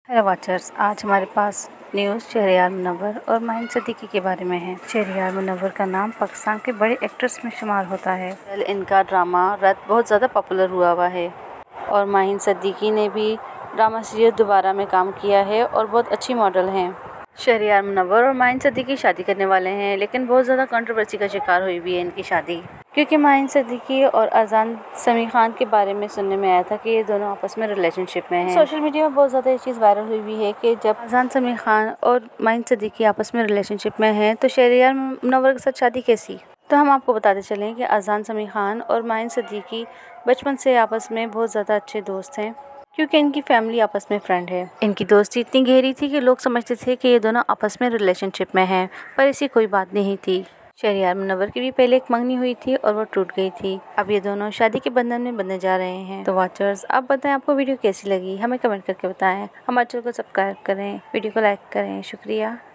Hello watchers, आज हमारे पास news Shahryar Munawwar और माहिन सिद्दीकी के बारे में है। शहरयार मुनव्वर का नाम पाकिस्तान के बड़े एक्ट्रेस में शुमार होता है। इनका ड्रामा रत बहुत ज़्यादा पॉपुलर हुआ है और माहिन सिद्दीकी ने भी ड्रामा सीरियल दोबारा में काम किया है और बहुत अच्छी मॉडल हैं। शहरयार मुनव्वर और माहिन सिद्दीकी शादी करने वाले हैं, लेकिन बहुत ज़्यादा कंट्रोवर्सी का शिकार हुई भी है इनकी शादी, क्योंकि माहिन सिद्दीकी और अजान समी खान के बारे में सुनने में आया था कि ये दोनों आपस में रिलेशनशिप में हैं। सोशल मीडिया में बहुत ज़्यादा ये चीज़ वायरल हुई भी है कि जब अजान समी खान और माहिन सिद्दीकी आपस में रिलेशनशिप में हैं तो शहरयार मुनव्वर के साथ शादी कैसी। तो हम आपको बताते चलें कि अजान समी खान और माहिन सिद्दीकी बचपन से आपस में बहुत ज़्यादा अच्छे दोस्त हैं, क्योंकि इनकी फैमिली आपस में फ्रेंड है। इनकी दोस्ती इतनी गहरी थी कि लोग समझते थे कि ये दोनों आपस में रिलेशनशिप में हैं, पर ऐसी कोई बात नहीं थी। शहरयार मुनव्वर की भी पहले एक मंगनी हुई थी और वो टूट गई थी। अब ये दोनों शादी के बंधन में बंधने जा रहे हैं। तो वाचर्स, आप बताएं आपको वीडियो कैसी लगी, हमें कमेंट करके बताएं। हमारे चैनल को सब्सक्राइब करें, वीडियो को लाइक करें। शुक्रिया।